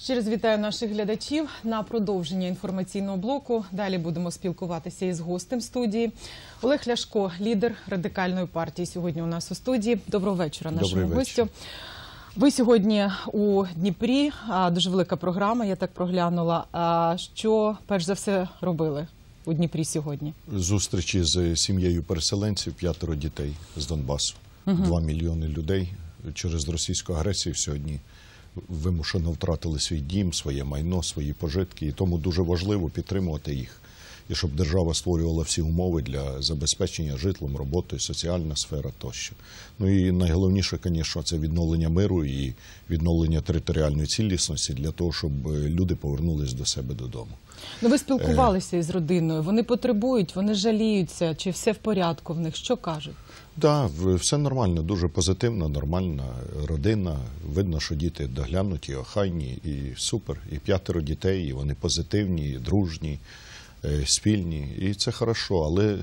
Ще раз вітаю наших глядачів на продовження інформаційного блоку. Далі будемо спілкуватися із гостем студії. Олег Ляшко, лідер Радикальної партії, сьогодні у нас у студії. Доброго вечора нашому гостю. Ви сьогодні у Дніпрі, дуже велика програма, я так проглянула. Що, перш за все, робили у Дніпрі сьогодні? Зустрічі з сім'єю переселенців, 5 дітей з Донбасу. 2 мільйони людей через російську агресію сьогодні вимушено втратили свій дім, своє майно, свої пожитки. І тому дуже важливо підтримувати їх. І щоб держава створювала всі умови для забезпечення житлом, роботою, соціальна сфера тощо. Ну і найголовніше, звісно, це відновлення миру і відновлення територіальної цілісності для того, щоб люди повернулись до себе додому. Ну, ви спілкувалися із родиною, вони потребують, вони жаліються, чи все в порядку в них, що кажуть? Так, все нормально, дуже позитивна, нормальна родина. Видно, що діти доглянуті, охайні і супер. І 5 дітей, і вони позитивні, і дружні, спільні. І це хорошо, але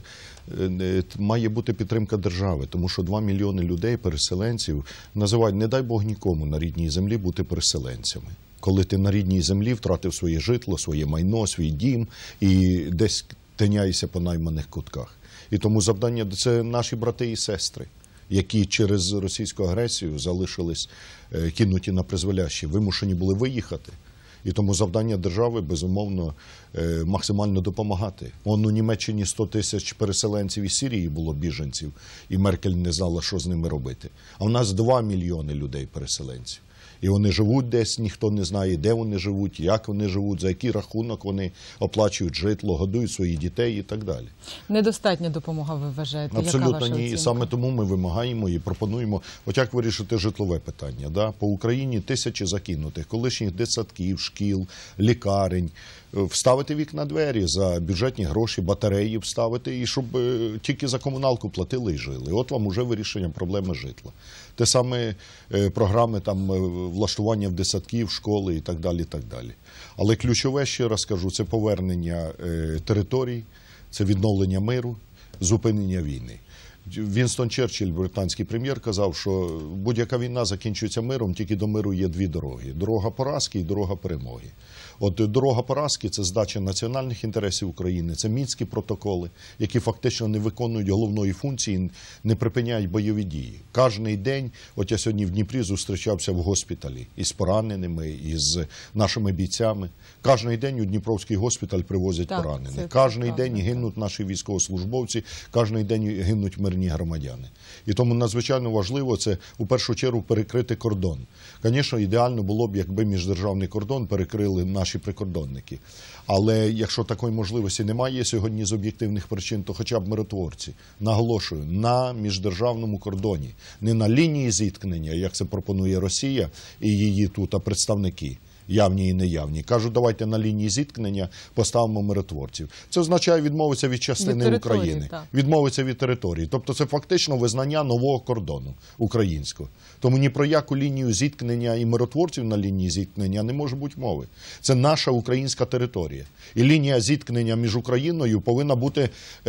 має бути підтримка держави, тому що 2 мільйони людей, переселенців, називають, не дай Бог нікому на рідній землі бути переселенцями. Коли ти на рідній землі втратив своє житло, своє майно, свій дім і десь тиняєшся по найманих кутках. І тому завдання – це наші брати і сестри, які через російську агресію залишились кинуті на призволяще, вимушені були виїхати. І тому завдання держави, безумовно, максимально допомагати. У Німеччині 100 тисяч переселенців із Сирії було, біженців, і Меркель не знала, що з ними робити. А в нас 2 мільйони людей-переселенців. І вони живуть десь, ніхто не знає, де вони живуть, як вони живуть, за який рахунок вони оплачують житло, годують своїх дітей і так далі. Недостатня допомога, ви вважаєте? Абсолютно ні. І саме тому ми вимагаємо і пропонуємо, от як вирішити житлове питання. Да? По Україні тисячі закинутих, колишніх дитсадків, шкіл, лікарень. Вставити вікна двері за бюджетні гроші, батареї вставити, і щоб тільки за комуналку платили і жили. От вам уже вирішення проблеми житла. Те саме програми там влаштування в дитсадків, школи і так далі, і так далі. Але ключове, ще раз кажу, це повернення територій, це відновлення миру, зупинення війни. Вінстон Черчилль, британський прем'єр, казав, що будь-яка війна закінчується миром, тільки до миру є 2 дороги. Дорога поразки і дорога перемоги. От дорога поразки – це здача національних інтересів України, це Мінські протоколи, які фактично не виконують головної функції, не припиняють бойові дії. Кожний день, от я сьогодні в Дніпрі зустрічався в госпіталі із пораненими, із нашими бійцями. Кожний день у Дніпровський госпіталь привозять поранених. Кожний день гинуть наші військовослужбовці, кожний день гинуть мирні громадяни. І тому надзвичайно важливо це, у першу чергу, перекрити кордон. Звісно, ідеально було б, якби міждержавний кордон перекрили наші прикордонники. Але якщо такої можливості немає сьогодні з об'єктивних причин, то хоча б миротворці. Наголошую, на міждержавному кордоні. Не на лінії зіткнення, як це пропонує Росія і її тут представники. Явні і неявні. Кажуть, давайте на лінії зіткнення поставимо миротворців. Це означає відмовитися від частини України, відмовитися від території. Тобто це фактично визнання нового кордону українського. Тому ні про яку лінію зіткнення і миротворців на лінії зіткнення не може бути мови. Це наша українська територія. І лінія зіткнення між Україною повинна бути,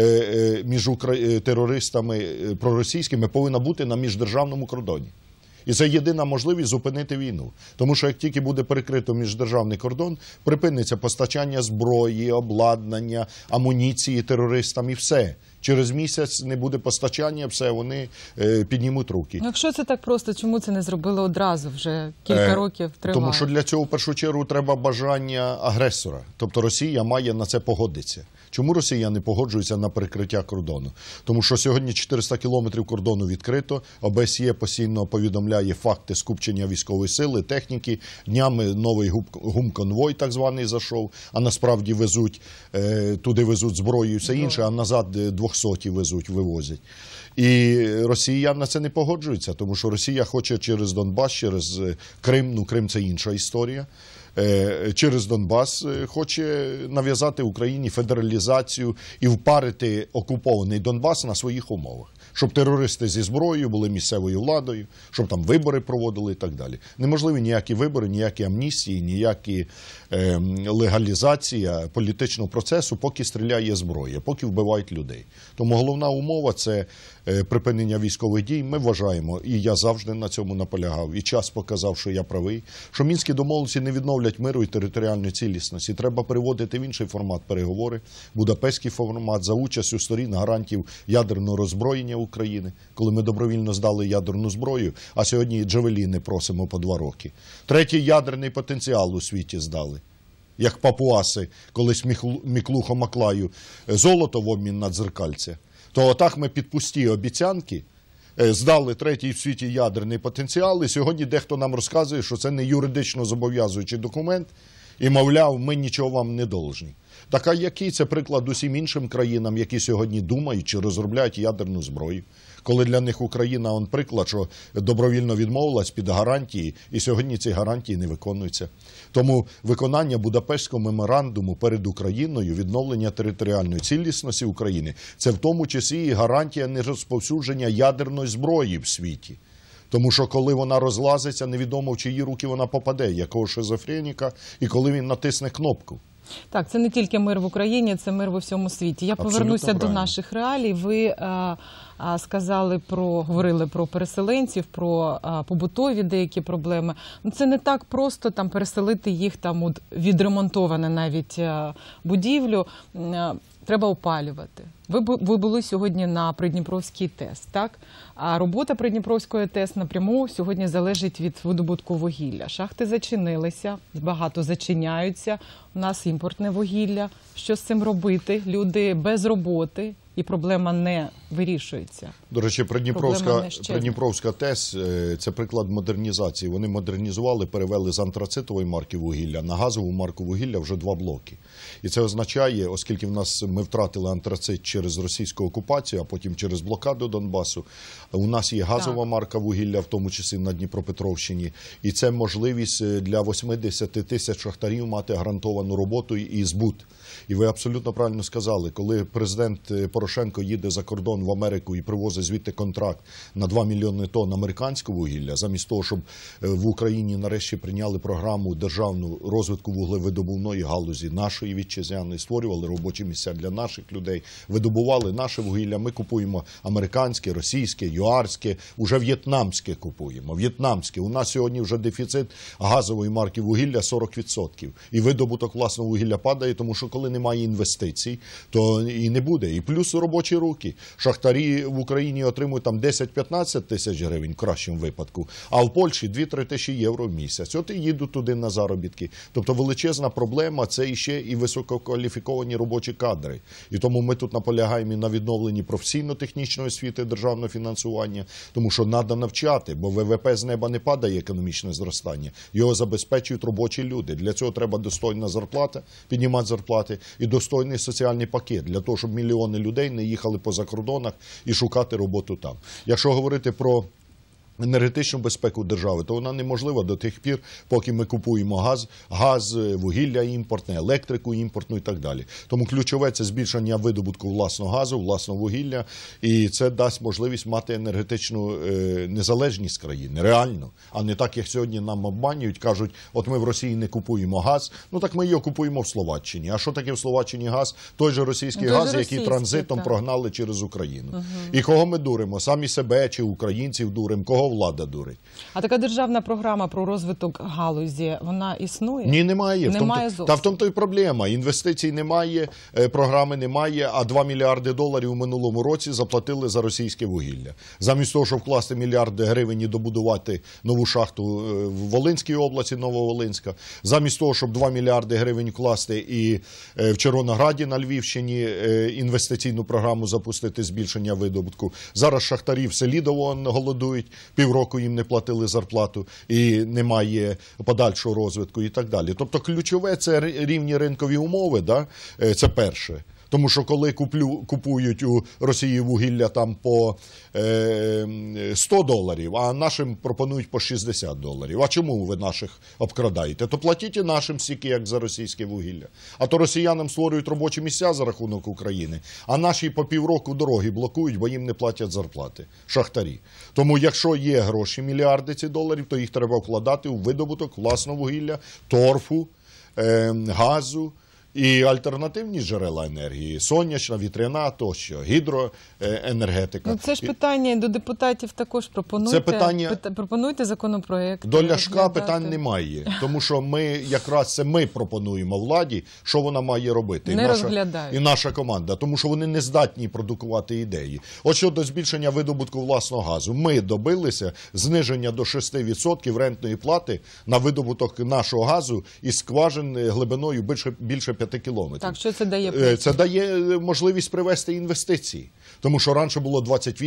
між терористами проросійськими, повинна бути на міждержавному кордоні. І це єдина можливість зупинити війну. Тому що як тільки буде перекрито міждержавний кордон, припиниться постачання зброї, обладнання, амуніції терористам і все. Через місяць не буде постачання, все, вони піднімуть руки. Ну, якщо це так просто, чому це не зробили одразу, вже кілька років триває? Тому що для цього, в першу чергу, треба бажання агресора. Тобто Росія має на це погодитися. Чому Росія не погоджується на перекриття кордону? Тому що сьогодні 400 кілометрів кордону відкрито, ОБСЄ постійно повідомляє факти скупчення військової сили, техніки. Днями новий гумконвой так званий зайшов, а насправді везуть, туди везуть зброю і все інше, а назад 200 везуть, вивозять. І Росія на це не погоджується, тому що Росія хоче через Донбас, через Крим, ну Крим це інша історія, через Донбас хоче нав'язати Україні федералізацію і впарити окупований Донбас на своїх умовах. щоб терористи зі зброєю були місцевою владою, щоб там вибори проводили і так далі. Неможливі ніякі вибори, ніякі амністії, ніякі легалізація політичного процесу, поки стріляє зброя, поки вбивають людей. Тому головна умова – це припинення військових дій. Ми вважаємо, і я завжди на цьому наполягав, і час показав, що я правий, що мінські домовленості не відновлять миру і територіальної цілісності. Треба переводити в інший формат переговори, будапештський формат, за участю сторін гарантів ядерного роззброєння України, коли ми добровільно здали ядерну зброю, а сьогодні джавеліни просимо по 2 роки. Третій ядерний потенціал у світі здали. Як папуаси, колись Міклухо Маклаю, золото в обмін на дзеркальце. То отак ми під пусті обіцянки здали третій в світі ядерний потенціал, і сьогодні дехто нам розказує, що це не юридично зобов'язуючий документ, і, мовляв, ми нічого вам не должні. Так а який це приклад усім іншим країнам, які сьогодні думають чи розробляють ядерну зброю? Коли для них Україна, он приклад, що добровільно відмовилась під гарантії, і сьогодні ці гарантії не виконуються. Тому виконання Будапештського меморандуму перед Україною, відновлення територіальної цілісності України, це в тому числі і гарантія нерозповсюдження ядерної зброї в світі. Тому що коли вона розлазиться, невідомо в чиї руки вона попаде, якого шизофреніка, і коли він натисне кнопку. Так, це не тільки мир в Україні, це мир в усьому світі. Я повернуся до наших реалій. Ви говорили про переселенців, про побутові деякі проблеми. Це не так просто там переселити їх там у відремонтоване навіть будівлю. Треба опалювати. Ви були сьогодні на Придніпровській ТЕС, так? А робота Придніпровської ТЕС напряму сьогодні залежить від видобутку вугілля. Шахти зачинилися, багато зачиняються. У нас імпортне вугілля. Що з цим робити? Люди без роботи. І проблема не вирішується. До речі, Придніпровська ТЕС – це приклад модернізації. Вони модернізували, перевели з антрацитової марки вугілля на газову марку вугілля вже 2 блоки. І це означає, оскільки ми втратили антрацит через російську окупацію, а потім через блокаду Донбасу, у нас є газова марка вугілля, в тому числі на Дніпропетровщині. І це можливість для 80 тисяч шахтарів мати гарантовану роботу і збут. І ви абсолютно правильно сказали, коли президент Порошенко їде за кордон в Америку і привозить звідти контракт на 2 мільйони тонн американського вугілля, замість того, щоб в Україні нарешті прийняли програму державну розвитку вуглевидобувної галузі нашої вітчизняної, створювали робочі місця для наших людей, видобували наше вугілля, ми купуємо американське, російське, юарське, уже в'єтнамське купуємо. В'єтнамське. У нас сьогодні вже дефіцит газової марки вугілля 40%. І видобуток власного вугілля падає, тому що коли немає інвестицій, то і не буде. І плюс робочі руки. Шахтарі в Україні отримують там 10-15 тисяч гривень в кращому випадку, а в Польщі 2-3 тисячі євро в місяць. От і їдуть туди на заробітки. Тобто величезна проблема – це іще і висококваліфіковані робочі кадри. І тому ми тут наполягаємо і на відновленні професійно-технічної освіти, державного фінансування, тому що треба навчати, бо ВВП з неба не падає, економічне зростання. Його забезпечують робочі люди. Для цього треба достойна зарплата, піднімати зарплати, і достойний соціальний пакет, для того, щоб мільйони людей не їхали по закордонах і шукати роботу там. Якщо говорити про енергетичну безпеку держави, то вона неможлива до тих пір, поки ми купуємо газ, вугілля імпортне, електрику імпортну і так далі. Тому ключове – це збільшення видобутку власного газу, власного вугілля, і це дасть можливість мати енергетичну незалежність країни, реально. А не так, як сьогодні нам обманюють, кажуть, от ми в Росії не купуємо газ, ну так ми його купуємо в Словаччині. А що таке в Словаччині газ? Той же російський газ, який транзитом прогнали через Україну. І кого ми дуримо? Самі себе чи українців дуримо? Кого влада дурить? А така державна програма про розвиток галузі, вона існує? Ні, немає. Немає зовсім. Та в тому то й проблема. Інвестицій немає, програми немає, а 2 мільярди доларів у минулому році заплатили за російське вугілля. Замість того, щоб вкласти мільярди гривень і добудувати нову шахту в Волинській області, Нововолинська, замість того, щоб 2 мільярди гривень вкласти і в Червонограді на Львівщині інвестиційну програму запустити, збільшення видобутку. Зараз шахтарі в Селідово голодують, півроку їм не платили зарплату і немає подальшого розвитку і так далі. Тобто ключове – це рівні ринкові умови, да? Це перше. Тому що коли купують у Росії вугілля там по $100, а нашим пропонують по $60. А чому ви наших обкрадаєте? То платіть і нашим стільки, як за російське вугілля. А то росіянам створюють робочі місця за рахунок України, а наші по півроку дороги блокують, бо їм не платять зарплати. Шахтарі. Тому якщо є гроші, мільярди ці доларів, то їх треба вкладати у видобуток власного вугілля, торфу, газу і альтернативні джерела енергії – сонячна, вітряна тощо, гідроенергетика. Це ж питання до депутатів також пропонуйте. Це питання... Пропонуйте законопроект. До Ляшка питань немає, тому що ми пропонуємо владі, що вона має робити. І наша команда, тому що вони не здатні продукувати ідеї. От щодо збільшення видобутку власного газу, ми добилися зниження до 6% рентної плати на видобуток нашого газу із скважин глибиною більше 5 кілометрів. Так, що це дає? Це дає можливість привести інвестиції. Тому що раніше було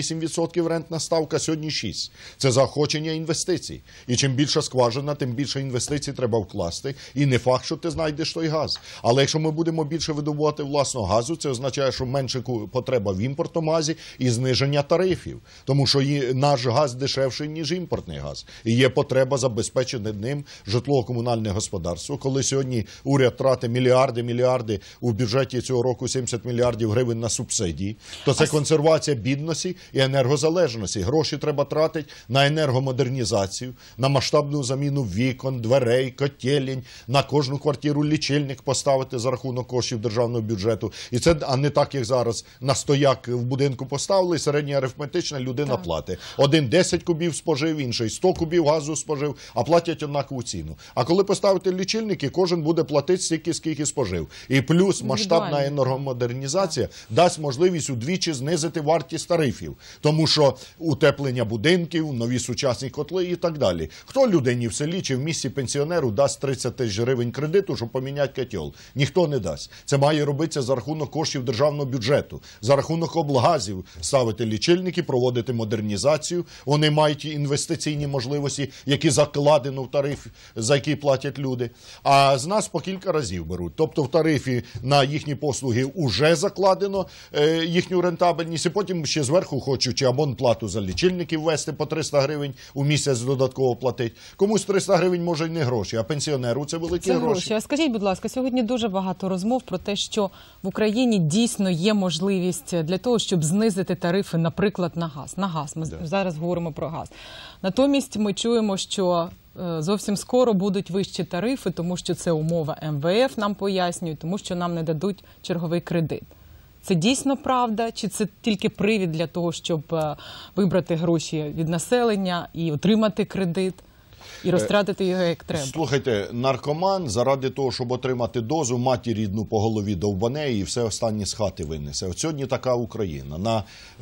28% рентна ставка, сьогодні 6%. Це заохочення інвестицій. І чим більша скважина, тим більше інвестицій треба вкласти. І не факт, що ти знайдеш той газ. Але якщо ми будемо більше видобувати власного газу, це означає, що менше потреба в імпортному газі і зниження тарифів. Тому що наш газ дешевший, ніж імпортний газ. І є потреба забезпечити ним житлово-комунальне господарство. Коли сьогодні уряд тратить мільярди у бюджеті цього року 70 мільярдів гривень на субсидії, то це консервація бідності і енергозалежності. Гроші треба тратити на енергомодернізацію, на масштабну заміну вікон, дверей, котелень, на кожну квартиру лічильник поставити за рахунок коштів державного бюджету. І це, а не так, як зараз, на стояк в будинку поставили, і середня арифметична людина платить. Один 10 кубів спожив, інший 100 кубів газу спожив, а платять однакову ціну. А коли поставити лічильники, кожен буде платити стільки, скільки спожив. І плюс масштабна енергомодернізація дасть можливість удвічі знизити вартість тарифів. Тому що утеплення будинків, нові сучасні котли і так далі. Хто людині в селі чи в місті пенсіонеру дасть 30 тисяч гривень кредиту, щоб поміняти котел? Ніхто не дасть. Це має робитися за рахунок коштів державного бюджету, за рахунок облгазів ставити лічильники, проводити модернізацію. Вони мають інвестиційні можливості, які закладено в тариф, за які платять люди. А з нас по кілька разів беруть. Тобто в тарифі на їхні послуги вже закладено їхню рентабельність, і потім ще зверху хочуть чи абонплату за лічильники ввести по 300 гривень у місяць додатково платить. Комусь 300 гривень може й не гроші, а пенсіонеру це великі гроші. А скажіть, будь ласка, сьогодні дуже багато розмов про те, що в Україні дійсно є можливість для того, щоб знизити тарифи, наприклад, на газ. На газ. Ми зараз говоримо про газ. Натомість ми чуємо, що зовсім скоро будуть вищі тарифи, тому що це умова МВФ, нам пояснюють, тому що нам не дадуть черговий кредит. Це дійсно правда? Чи це тільки привід для того, щоб вибрати гроші від населення і отримати кредит? І розтратити його як треба. Слухайте, наркоман заради того, щоб отримати дозу, матір рідну по голові довбане і все останнє з хати винесе. От сьогодні така Україна. На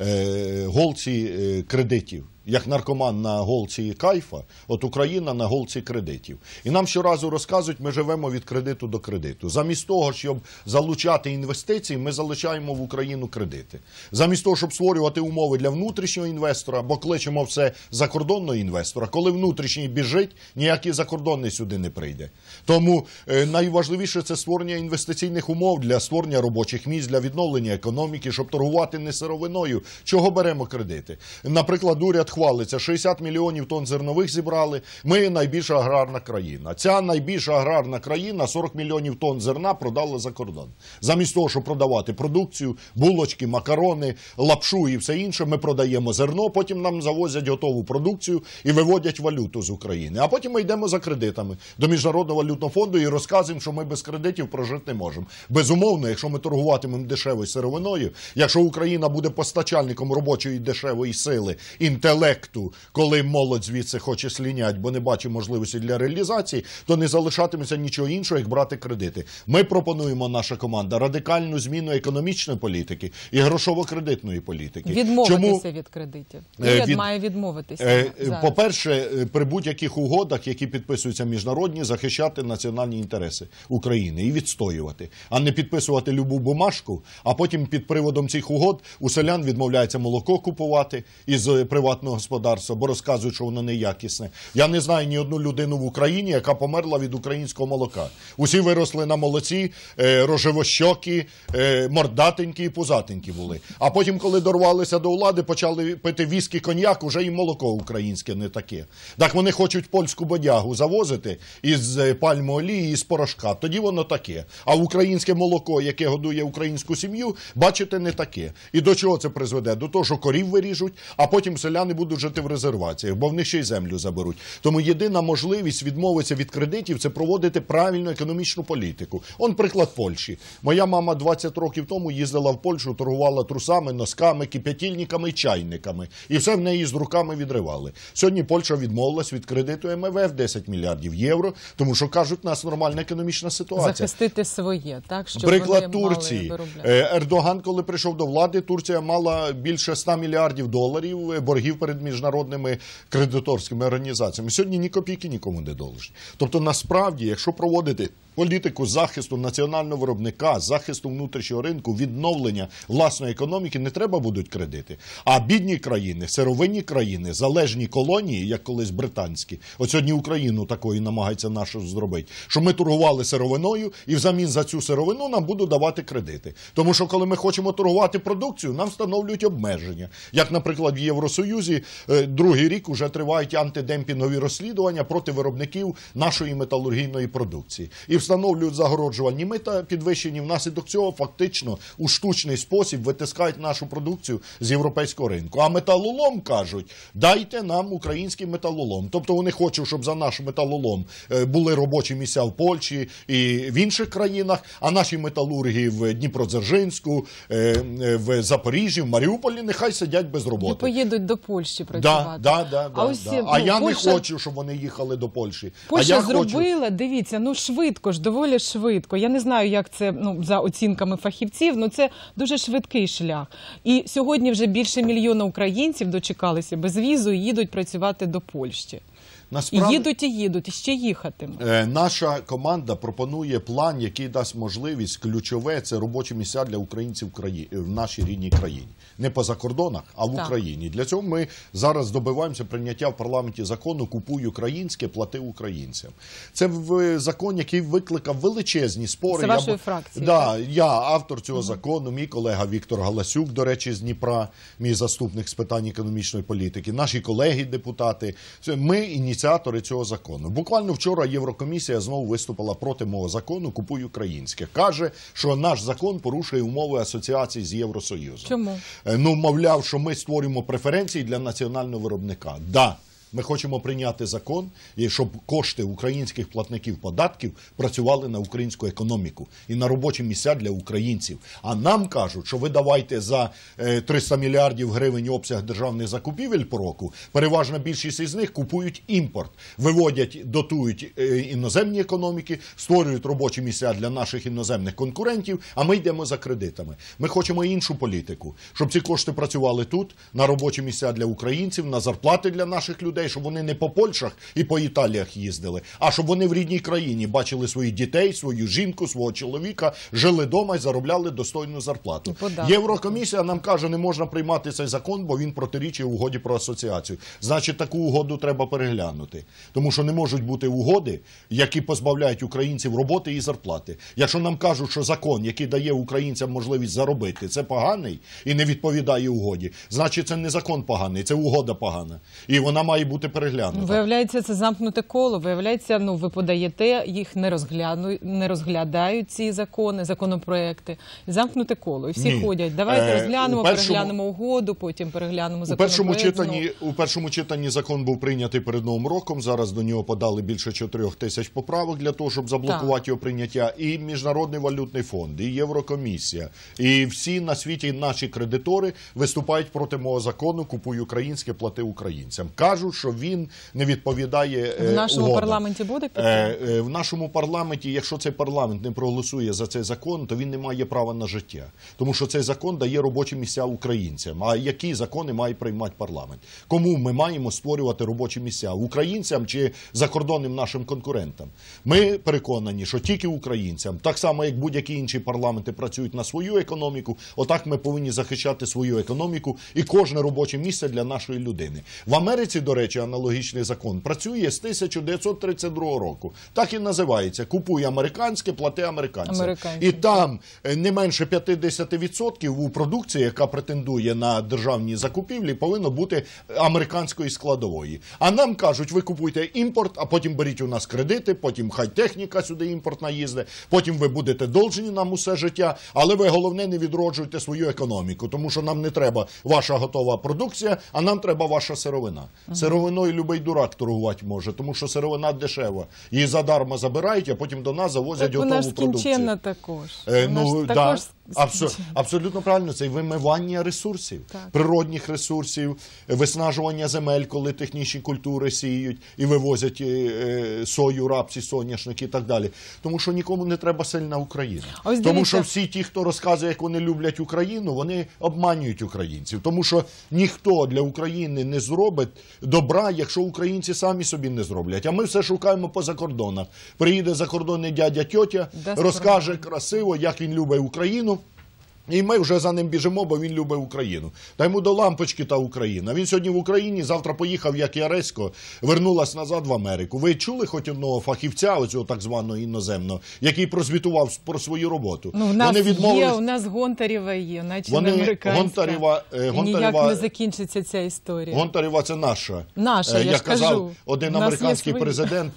голці кредитів. Як наркоман на голці кайфа, от Україна на голці кредитів. І нам щоразу розказують, ми живемо від кредиту до кредиту. Замість того, щоб залучати інвестиції, ми залучаємо в Україну кредити. Замість того, щоб створювати умови для внутрішнього інвестора, бо кличемо все закордонного інвестора, коли внутрішній біжить, ніякий закордонний сюди не прийде. Тому найважливіше – це створення інвестиційних умов для створення робочих місць, для відновлення економіки, щоб торгувати не сировиною. Чого беремо кредити? Наприклад, уряд хвалиться, 60 мільйонів тонн зернових зібрали, ми найбільша аграрна країна. Ця найбільша аграрна країна 40 мільйонів тонн зерна продала за кордон. Замість того, щоб продавати продукцію, булочки, макарони, лапшу і все інше, ми продаємо зерно, потім нам завозять готову продукцію і виводять валюту з України. А потім ми йдемо за кредитами до Міжнародного валютного фонду і розказуємо, що ми без кредитів прожити не можемо. Безумовно, якщо ми торгуватимемо дешевою сировиною, якщо Україна буде постачальником робочої дешевої сили, інтелекту, коли молодь звідси хоче слінять, бо не бачить можливості для реалізації, то не залишатиметься нічого іншого, як брати кредити. Ми пропонуємо, наша команда, радикальну зміну економічної політики і грошово-кредитної політики. Відмовитися від кредитів. Уряд має відмовитися. По-перше, при будь-яких угодах, які підписуються міжнародні, захищати національні інтереси України і відстоювати, а не підписувати любу бумажку, а потім під приводом цих угод у селян відмовляється молоко купувати із приватного молочного господарства, бо розказують, що воно неякісне. Я не знаю ні одну людину в Україні, яка померла від українського молока. Усі виросли на молоці, рожевощокі, мордатенькі і пузатенькі були. А потім, коли дорвалися до влади, почали пити віскі, коньяк, уже і молоко українське не таке. Так вони хочуть польську бодягу завозити із пальмової олії, із порошка. Тоді воно таке. А українське молоко, яке годує українську сім'ю, бачите, не таке. І до чого це призведе? До того, що корів виріжуть, а потім селяни будуть жити в резерваціях, бо в них ще й землю заберуть. Тому єдина можливість відмовитися від кредитів – це проводити правильну економічну політику. Он приклад Польщі. Моя мама 20 років тому їздила в Польщу, торгувала трусами, носками, кип'ятильниками і чайниками. І все в неї з руками відривали. Сьогодні Польща відмовилась від кредиту МВФ 10 мільярдів євро, тому що, кажуть, у нас нормальна економічна ситуація. Захистити своє, так? Щоб приклад вони Турції. мали виробляти. Ердоган, коли прийшов до влади, Турція мала більше 100 мільярдів доларів боргів перед міжнародними кредиторськими організаціями. Сьогодні ні копійки нікому не должні. Тобто, насправді, якщо проводити політику захисту національного виробника, захисту внутрішнього ринку, відновлення власної економіки, не треба будуть кредити. А бідні країни, сировинні країни, залежні колонії, як колись британські, от сьогодні Україну такою намагається нашу зробити, що ми торгували сировиною і взамін за цю сировину нам будуть давати кредити. Тому що коли ми хочемо торгувати продукцію, нам встановлюють обмеження. Як, наприклад, в Євросоюзі другий рік уже тривають антидемпінгові розслідування проти виробників нашої металургійної продукції. І встановлюють загороджувальні мита підвищені, внаслідок цього фактично у штучний спосіб витискають нашу продукцію з європейського ринку. А металолом кажуть, дайте нам український металолом. Тобто вони хочуть, щоб за наш металолом були робочі місця в Польщі і в інших країнах, а наші металурги в Дніпродзержинську, в Запоріжжі, в Маріуполі нехай сидять без роботи. І поїдуть до Польщі працювати. А я не хочу, щоб вони їхали до Польщі. Польща зробила, дивіться, швидко ж, доволі швидко. Я не знаю, як це, за оцінками фахівців, це дуже швидкий шлях. І сьогодні вже більше 1 мільйона українців дочекалися безвізу і їдуть працювати до Польщі. Насправді, їдуть, і ще їхатимуть. Наша команда пропонує план, який дасть можливість, ключове, це робочі місця для українців в нашій рідній країні. Не по закордонах, а в Україні. Для цього ми зараз добиваємося прийняття в парламенті закону «Купуй українське, плати українцям». Це закон, який викликав величезні спори. Це вашої фракції? Я автор цього закону, мій колега Віктор Галасюк, до речі, з Дніпра, мій заступник з питань економічної політики, наші колеги-депутати. Ми ініціатори цього закону. Буквально вчора Єврокомісія знову виступила проти мого закону «Купуй українське». Каже, що наш закон порушує умови асоціації з Євросоюзом. Чому? Мовляв, що ми створюємо преференції для національного виробника. Ми хочемо прийняти закон, щоб кошти українських платників податків працювали на українську економіку і на робочі місця для українців. А нам кажуть, що ви давайте за 300 мільярдів гривень обсяг державних закупівель по року, переважна більшість із них купують імпорт, виводять, дотують іноземні економіки, створюють робочі місця для наших іноземних конкурентів, а ми йдемо за кредитами. Ми хочемо іншу політику, щоб ці кошти працювали тут, на робочі місця для українців, на зарплати для наших людей, щоб вони не по Польщах і по Італіях їздили, а щоб вони в рідній країні бачили своїх дітей, свою жінку, свого чоловіка, жили вдома і заробляли достойну зарплату. Єврокомісія нам каже, не можна приймати цей закон, бо він протирічить угоді про асоціацію. Значить, таку угоду треба переглянути. Тому що не можуть бути угоди, які позбавляють українців роботи і зарплати. Якщо нам кажуть, що закон, який дає українцям можливість заробити, це поганий і не відповідає угоді, значить, це не закон поганий, це угода погана. І вона має бути переглянута. Виявляється, це замкнуте коло. Виявляється, ви подаєте, їх не розглядають ці закони, законопроекти. Замкнуте коло. І всі ходять. Давайте розглянемо, переглянемо угоду, потім переглянемо законопроект. У першому читанні закон був прийнятий перед Новим роком. Зараз до нього подали більше 4 тисяч поправок для того, щоб заблокувати його прийняття. І Міжнародний валютний фонд, і Єврокомісія, і всі на світі наші кредитори виступають проти мого закону «Купуй українське, плати українцям». Кажуть, що він не відповідає В нашому угодам. парламенті буде підтримка? В нашому парламенті, якщо цей парламент не проголосує за цей закон, то він не має права на життя. Тому що цей закон дає робочі місця українцям. А які закони має приймати парламент? Кому ми маємо створювати робочі місця? Українцям чи закордонним нашим конкурентам? Ми переконані, що тільки українцям, так само як будь-які інші парламенти працюють на свою економіку, отак ми повинні захищати свою економіку і кожне робоче місце для нашої людини. В Америці, до речі, аналогічний закон працює з 1932 року. Так і називається. Купуй американське, плати американцям. І там не менше 50% у продукції, яка претендує на державні закупівлі, повинно бути американської складової. А нам кажуть, ви купуйте імпорт, а потім беріть у нас кредити, потім хай техніка сюди імпортна їздить, потім ви будете должні нам усе життя, але ви, головне, не відроджуйте свою економіку, тому що нам не треба ваша готова продукція, а нам треба ваша сировина. Сировиною любий дурак торгувати може, тому що сировина дешева. Її задарма забирають, а потім до нас завозять готову продукцію. Вона ж кінченна також. Абсолютно правильно. Це вимивання ресурсів, природних ресурсів, виснажування земель, коли технічні культури сіють і вивозять сою, рапсі, соняшники і так далі. Тому що нікому не треба сильна Україна. Тому що всі ті, хто розказує, як вони люблять Україну, вони обманюють українців. Тому що ніхто для України не зробить добра, якщо українці самі собі не зроблять. А ми все шукаємо по закордонах. Приїде закордонний дядя, тьотя, розкаже красиво, як він любить Україну. І ми вже за ним біжимо, бо він любить Україну. Та йому до лампочки та Україна. Він сьогодні в Україні, завтра поїхав, як Яресько, вернулась назад в Америку. Ви чули хоч одного фахівця, оцього так званого іноземного, який прозвітував про свою роботу? Ну, в нас є, у нас Гонтарєва є, наче не американська. І ніяк не закінчиться ця історія. Гонтарєва – це наша. Наша, я ж кажу. Казав один американський президент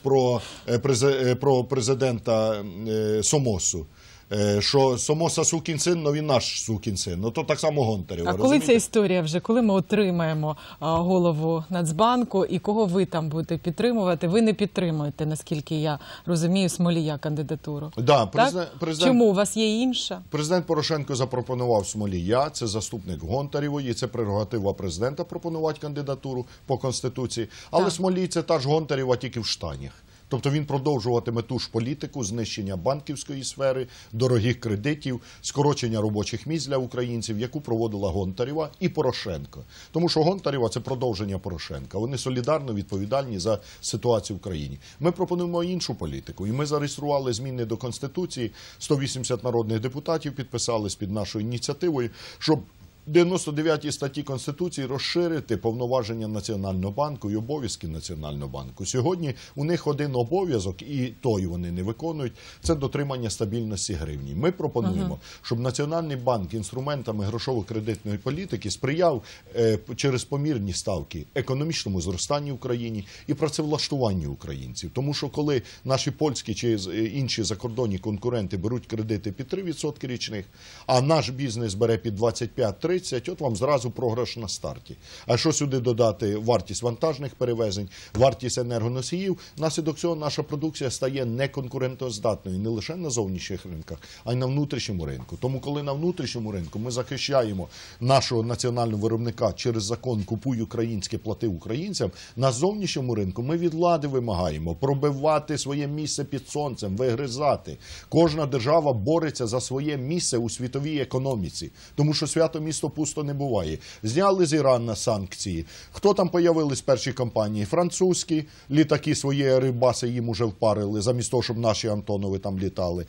про президента Сомосу. Що Сомоса сукін син, но він наш сукін син. Ну то так само Гонтарєва. А коли ця історія вже? Коли ми отримаємо голову Нацбанку і кого ви там будете підтримувати? Ви не підтримуєте, наскільки я розумію, Смолія кандидатуру. Да, Чому? У вас є інша? Президент Порошенко запропонував Смолія, це заступник Гонтарєвої, це прерогатива президента пропонувати кандидатуру по Конституції. Але Смолій – це та ж Гонтарєва, тільки в штанях. Тобто він продовжуватиме ту ж політику знищення банківської сфери, дорогих кредитів, скорочення робочих місць для українців, яку проводила Гонтарєва і Порошенко. Тому що Гонтарєва – це продовження Порошенка. Вони солідарно відповідальні за ситуацію в країні. Ми пропонуємо іншу політику. І ми зареєстрували зміни до Конституції. 180 народних депутатів підписались під нашою ініціативою, щоб 99 статті Конституції розширити повноваження Національного банку і обов'язки Національного банку. Сьогодні у них один обов'язок, і той вони не виконують, це дотримання стабільності гривні. Ми пропонуємо, щоб Національний банк інструментами грошово-кредитної політики сприяв через помірні ставки економічному зростанню в країні і працевлаштуванню українців. Тому що коли наші польські чи інші закордонні конкуренти беруть кредити під 3% річних, а наш бізнес бере під 25-30%, от вам зразу програш на старті. А що сюди додати? Вартість вантажних перевезень, вартість енергоносіїв. Внаслідок цього наша продукція стає неконкурентоздатною не лише на зовнішніх ринках, а й на внутрішньому ринку. Тому коли на внутрішньому ринку ми захищаємо нашого національного виробника через закон «Купуй українське, плати українцям», на зовнішньому ринку ми від влади вимагаємо пробивати своє місце під сонцем, вигризати. Кожна держава бореться за своє місце у світовій економіці. Тому що свято місто пусто не буває. Зняли з Ірана санкції. Хто там появились перші компанії? Французькі літаки свої Airbus їм уже впарили, замість того, щоб наші Антонови там літали.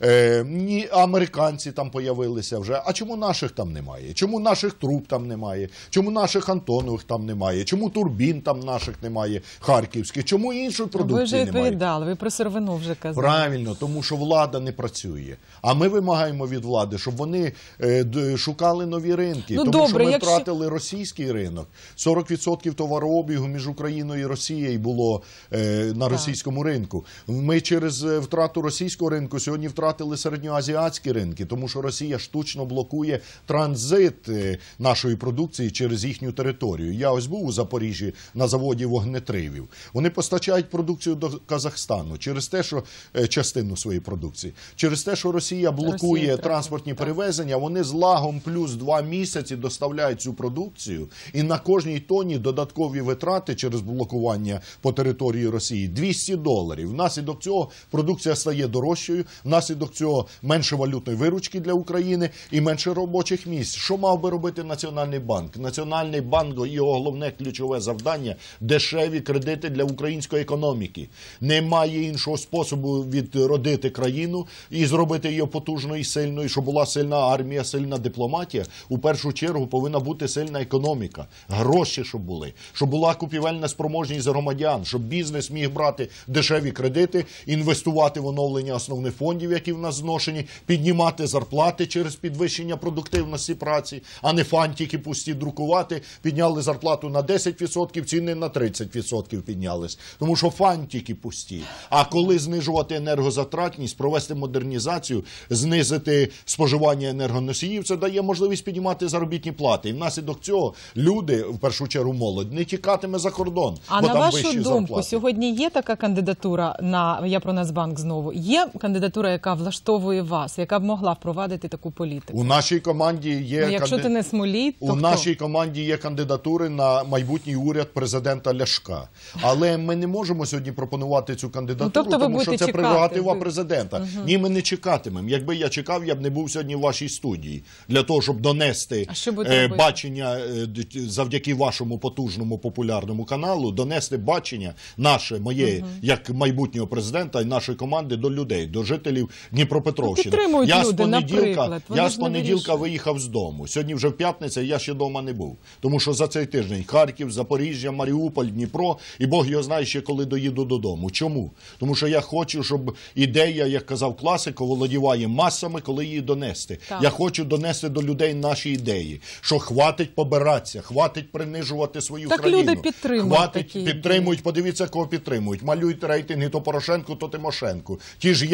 Американці там появилися вже. А чому наших там немає? Чому наших труб там немає? Чому наших Антонових там немає? Чому турбін там наших немає, харківських? Чому іншої продукції немає? Ви вже відповідали, ви про сировину вже казали. Правильно, тому що влада не працює. А ми вимагаємо від влади, щоб вони шукали нові ринки. Тому що ми втратили російський ринок. 40% товарообігу між Україною і Росією було на російському ринку. Ми через втрату російського ринку сьогодні втратили середньоазіатські ринки, тому що Росія штучно блокує транзит нашої продукції через їхню територію. Я ось був у Запоріжжі на заводі вогнетривів. Вони постачають продукцію до Казахстану через те, що частину своєї продукції. Через те, що Росія блокує транспортні перевезення, вони з лагом плюс 2 місяці доставляють цю продукцію, і на кожній тоні додаткові витрати через блокування по території Росії $200. Внаслідок цього продукція стає дорожчою, внаслідок цього менше валютної виручки для України і менше робочих місць. Що мав би робити Національний банк? Національний банк, його головне ключове завдання – дешеві кредити для української економіки. Немає іншого способу відродити країну і зробити її потужною і сильною, щоб була сильна армія, сильна дипломатія. У першу чергу повинна бути сильна економіка, гроші, щоб була купівельна спроможність громадян, щоб бізнес міг брати дешеві кредити, інвестувати в оновлення основних фондів, які в нас зношені, піднімати зарплати через підвищення продуктивності праці, а не фантики пусті друкувати. Підняли зарплату на 10%, ціни на 30% піднялись. Тому що фантики пусті. А коли знижувати енергозатратність, провести модернізацію, знизити споживання енергоносіїв, це дає можливість піднімати заробітні плати. І внаслідок цього люди, в першу чергу молодь, не тікатиме за кордон. А на вашу думку, сьогодні є така кандидатура я про Нацбанк знову, є кандидатура, яка влаштовує вас, яка б могла впровадити таку політику? У нашій команді є... Якщо ти не Смолій, то у нашій команді є кандидатури на майбутній уряд президента Ляшка. Але ми не можемо сьогодні пропонувати цю кандидатуру, тому що це прерогатива президента. Ні, ми не чекатимемо. Якби я чекав, я б не був сьогодні в вашій студії. Для того, щоб донести бачення, завдяки вашому потужному популярному каналу, донести бачення наше, моє, як майбутнього президента і нашої команди до людей, до жителів Дніпропетровщини. Підтримують люди, наприклад. Я з понеділка виїхав з дому. Сьогодні вже в п'ятницю, я ще вдома не був. Тому що за цей тиждень Харків, Запоріжжя, Маріуполь, Дніпро, і Бог його знає ще, коли доїду додому. Чому? Тому що я хочу, щоб ідея, як казав класик, оволодіває масами, коли її донести. Так. Я хочу донести до людей наші ідеї, що хватить побиратися, хватить принижувати свою країну. Так люди підтримують. Підтримують, подивіться, кого підтримують. Малюють рейтинги то Порошенку, то Тимошенку. Ті ж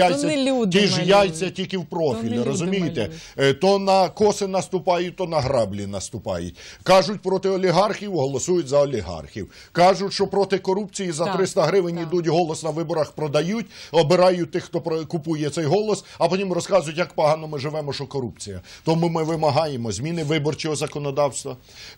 яйця тільки в профілі, розумієте? То на коси наступають, то на граблі наступають. Кажуть проти олігархів, голосують за олігархів. Кажуть, що проти корупції за 300 гривень йдуть, голос на виборах продають, обирають тих, хто купує цей голос, а потім розказують, як погано ми живемо, що корупція. Тому ми вимагаємо зміни виборчого законодавства,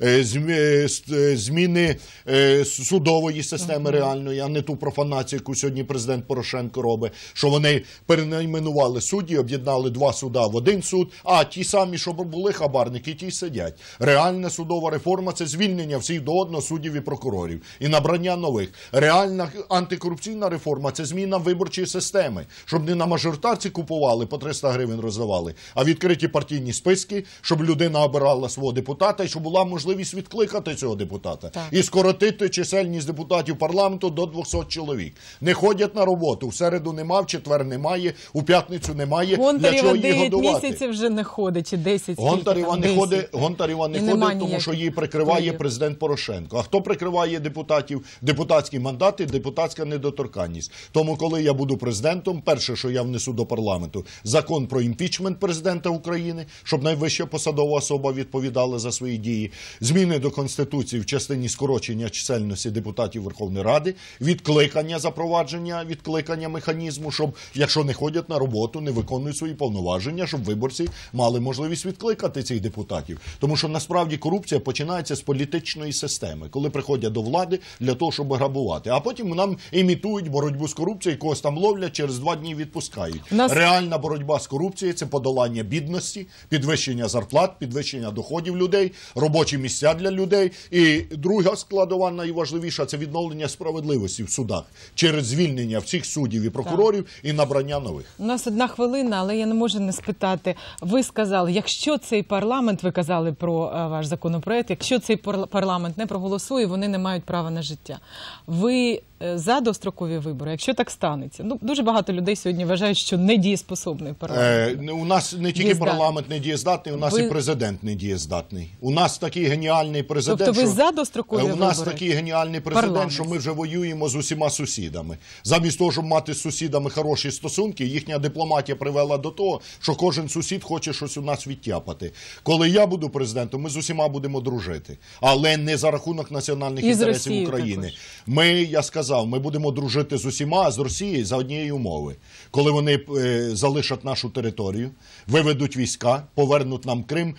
зміни судової системи реальної, а не ту профанацію, яку сьогодні президент Порошенко робить, що вони перейменували судді, об'єднали 2 суда в 1 суд, а ті самі, що були хабарники, ті сидять. Реальна судова реформа – це звільнення всіх до одного суддів і прокурорів і набрання нових. Реальна антикорупційна реформа – це зміна виборчої системи, щоб не на мажоритарці купували, по 300 гривень роздавали, а відкриті партійні списки, щоб людина обирала свого депутата і щоб була можливість відкликати цього депутата. Так. І скоротити чисельність депутатів парламенту до 200 чоловік. Не ходять на роботу, в середу нема, в четвер немає, у п'ятницю немає. Для чого її годувати? 9 місяців вже не ходить, чи 10. Гонтарева не ходить, тому що її прикриває президент Порошенко. А хто прикриває депутатів? Депутатські мандати, депутатська недоторканність. Тому, коли я буду президентом, перше, що я внесу до парламенту, закон про імпічмент президента України, щоб найвища посадова особа відповідала за свої дії, зміни до Конституції в частині скорочення чисельності депутатів Верховної Ради, відкликання механізму, щоб, якщо не ходять на роботу, не виконують свої повноваження, щоб виборці мали можливість відкликати цих депутатів. Тому що насправді корупція починається з політичної системи, коли приходять до влади для того, щоб грабувати. А потім нам імітують боротьбу з корупцією, когось там ловлять, через 2 дні відпускають. Реальна боротьба з корупцією – це подолання бідності, підвищення зарплат, підвищення доходів людей, робочі місця для людей. І друга складова, найважливіша – це відновлення справедливості в судах через звільнення всіх суддів і прокурорів і набрання нових. У нас 1 хвилина, але я не можу не спитати. Ви сказали, якщо цей парламент, ви казали про ваш законопроект, якщо цей парламент не проголосує, вони не мають права на життя. Ви за дострокові вибори, якщо так станеться? Ну, дуже багато людей сьогодні вважають, що недієспособний парламент. У нас не тільки парламент недієздатний, у нас і президент недієздатний. У нас такий геніальний президент, тобто ви за дострокові вибори? У нас такий геніальний президент, що ми вже воюємо з усіма сусідами. Замість того, щоб мати з сусідами хороші стосунки, їхня дипломатія привела до того, що кожен сусід хоче щось у нас відтяпати. Коли я буду президентом, ми з усіма будемо дружити. Але не за рахунок національних інтересів України. Я сказав, ми будемо дружити з усіма, а з Росією за однієї умови. Коли вони залишать нашу територію, виведуть війська, повернуть нам Крим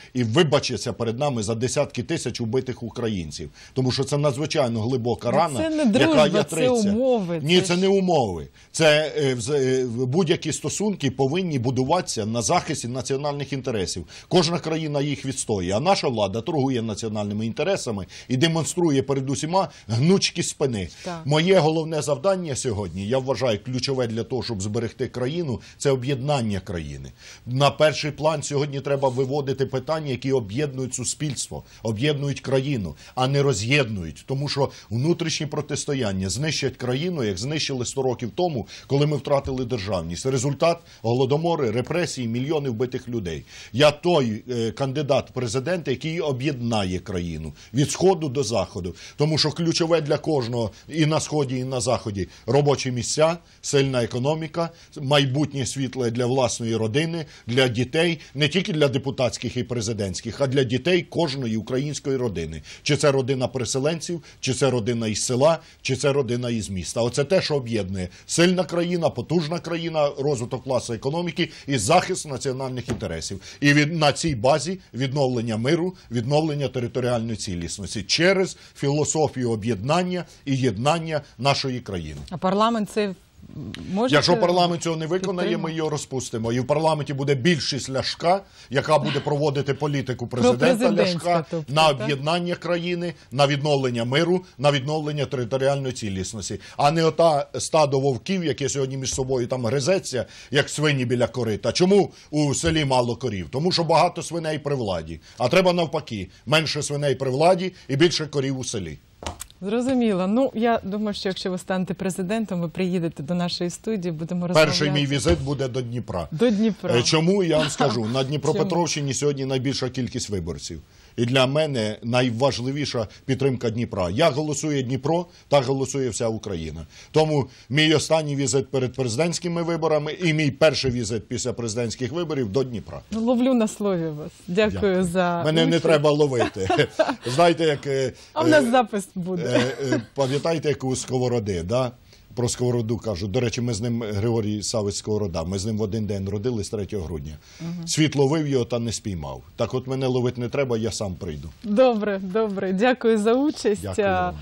і вибачиться перед нами за десятки тисяч убитих українців. Тому що це надзвичайно глибока рана, це не дружба, яка це умови. Ні, це не умови. Це будь-які стосунки повинні будуватися на захисті національних інтересів. Кожна країна їх відстоює, а наша влада торгує національними інтересами і демонструє перед усіма гнучкі спини. Так. Моє головне завдання сьогодні, я вважаю, ключове для того, щоб зберегти країну, це об'єднання країни. На перший план сьогодні треба виводити питання, які об'єднують суспільство, об'єднують країну, а не роз'єднують. Тому що внутрішні протистояння знищать країну, як знищили 100 років тому, коли ми втратили державність. Результат – голодомори, репресії, мільйони вбитих людей. Я той кандидат в президенти, який об'єднає країну від Сходу до Заходу. Тому що ключове для кожного і на Сході, і на Заході – робочі місця, сильна економіка, майбутнє світле для власної родини, для дітей, не тільки для депутатських і президентських, а для дітей кожної української родини. Чи це родина переселенців, чи це родина із села, чи це родина із міста. Оце те, що об'єднує сильна країна, потужна країна, розвиток класу економіки і захист національних інтересів. І на цій базі відновлення миру, відновлення територіальної цілісності через філософію об'єднання і єднання нашої країни. А парламент це може... Якщо парламент цього не виконає, ми його розпустимо. І в парламенті буде більшість Ляшка, яка буде проводити політику президента Ляшка на об'єднання країни, на відновлення миру, на відновлення територіальної цілісності. А не ота стадо вовків, яке сьогодні між собою там гризеться, як свині біля корита. Чому у селі мало корів? Тому що багато свиней при владі. А треба навпаки, менше свиней при владі і більше корів у селі. Зрозуміло. Ну, я думаю, що якщо ви станете президентом, ви приїдете до нашої студії, будемо розмовляти. Перший мій візит буде до Дніпра. До Дніпра. Чому? Я вам скажу. На Дніпропетровщині сьогодні найбільша кількість виборців. І для мене найважливіша підтримка Дніпра. Як голосує Дніпро, так голосує вся Україна. Тому мій останній візит перед президентськими виборами і мій перший візит після президентських виборів до Дніпра. Ну, ловлю на слові вас. Дякую за Мене участь. не треба ловити. Знаєте, як... А в нас запис буде. Пам'ятаєте, як у Сковороди, да? Про Сковороду кажуть. До речі, ми з ним, Григорій Савець Сковорода, ми з ним в один день родились 3 грудня. Світ ловив його та не спіймав. Так от мене ловити не треба, я сам прийду. Добре, добре. Дякую за участь. Дякую вам.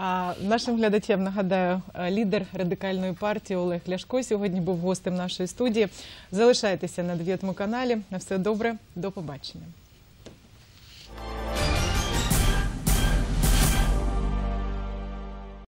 Нашим глядачам нагадаю, лідер Радикальної партії Олег Ляшко сьогодні був гостем нашої студії. Залишайтеся на 9 каналі. На все добре. До побачення.